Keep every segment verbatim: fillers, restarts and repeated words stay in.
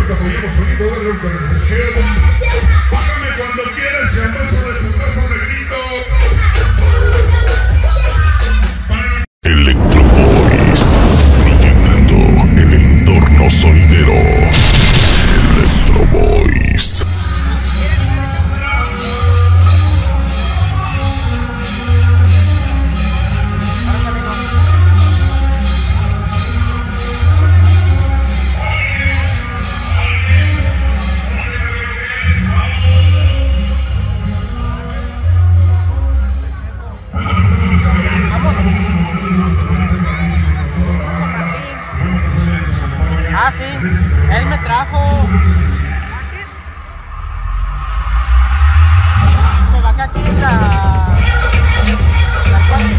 Siempre conseguimos sonido de la organización. Págame cuando quieras y al paso de tu casa un negrito. Electro Boys, proyectando el entorno sonidero. Electro Boys. Ah, sí, él me trajo. Me va a caer la... la cual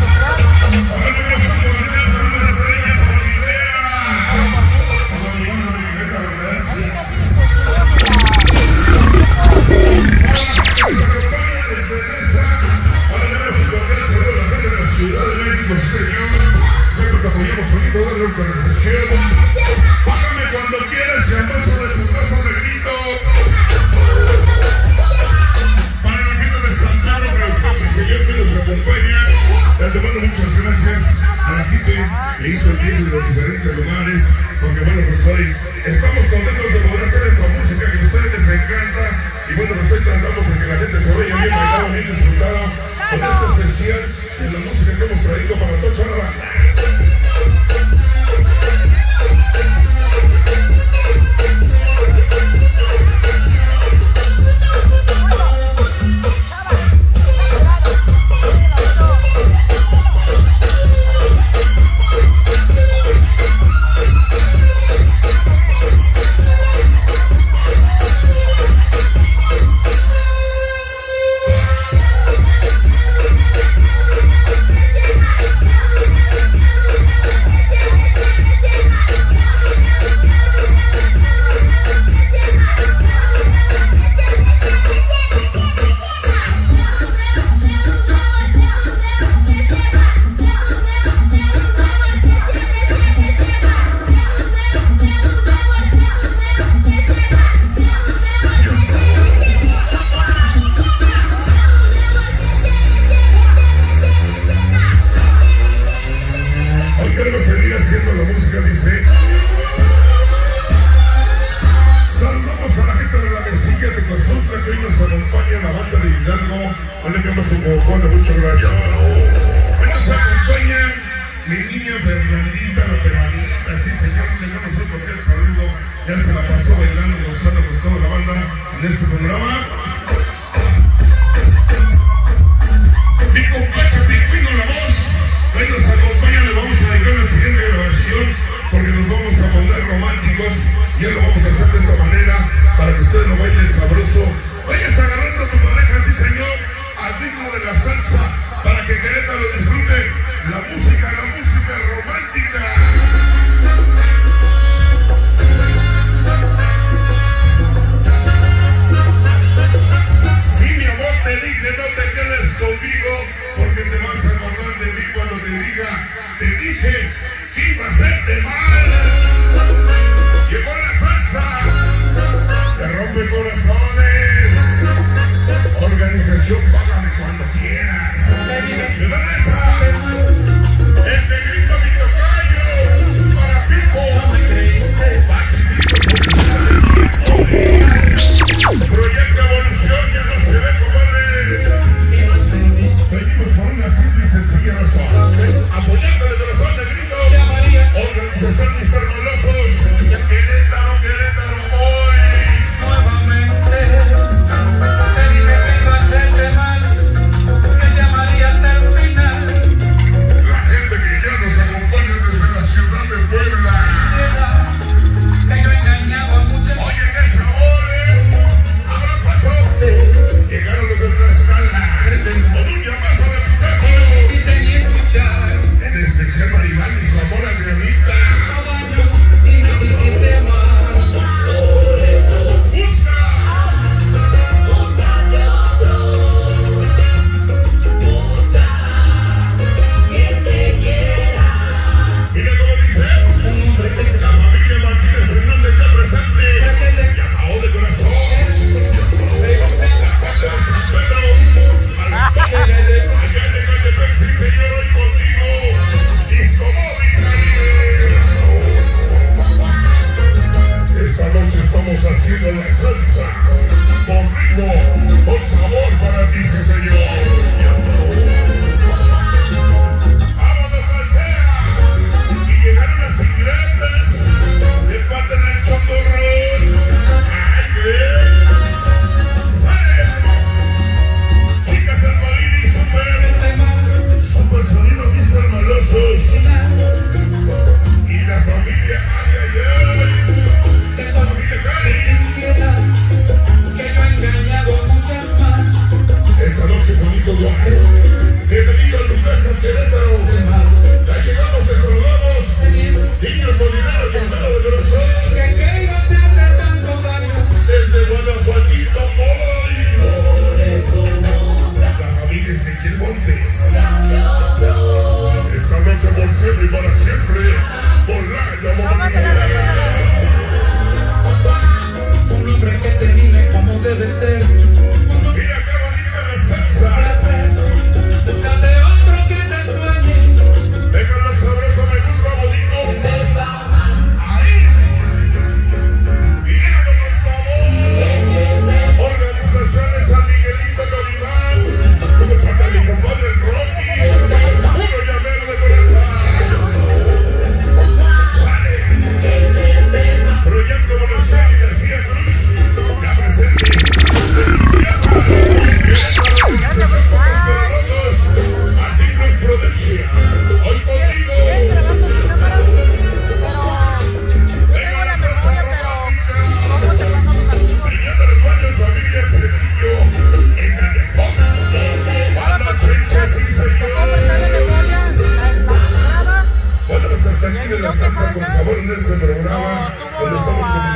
conseguimos sonido de la organización. Págame cuando quieras y al paso de tu casa un negrito. Para la gente de Santiago, que nos escucha y señor que nos acompaña, de antemano muchas gracias a la gente que hizo el día de los diferentes lugares, porque bueno, pues hoy estamos contentos de poder hacer esta música que a ustedes les encanta, y bueno, pues hoy tratamos de que la gente se vaya bien bailada, bien disfrutada, con este especial de la música que hemos traído para toda la banda. Págame cuando quieras. El negrito mi tocayo.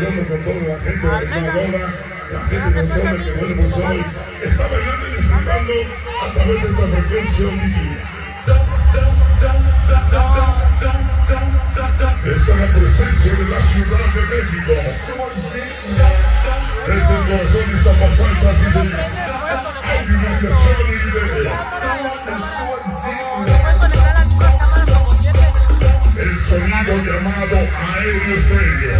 saludando con toda la gente de la Lola, la gente de zona que bueno pues hoy está bailando y disfrutando a través de esta frecuencia divina. Está la presencia de la Ciudad de México. Desde el corazón de esta pasanza, así se llama. Audiovibración y video. El sonido llamado Aéreo Estéreo.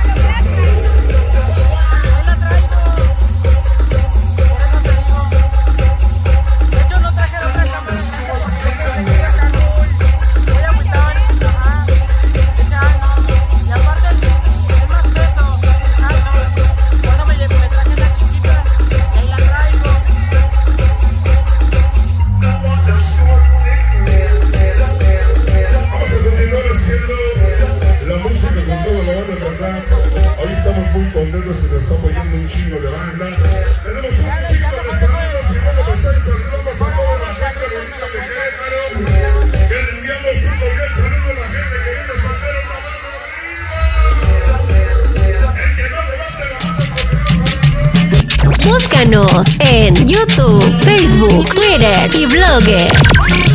Hoy estamos muy contentos y nos está apoyando un chingo de banda. Tenemos un chingo de saludos y bueno, pues ahí saludamos a toda la gente bonita de Querétaro. Que le enviamos un cordial saludo a la gente queriendo soltar una mano arriba. El que no levante la mano porque no sabe. Búscanos en YouTube, Facebook, Twitter y Blogger.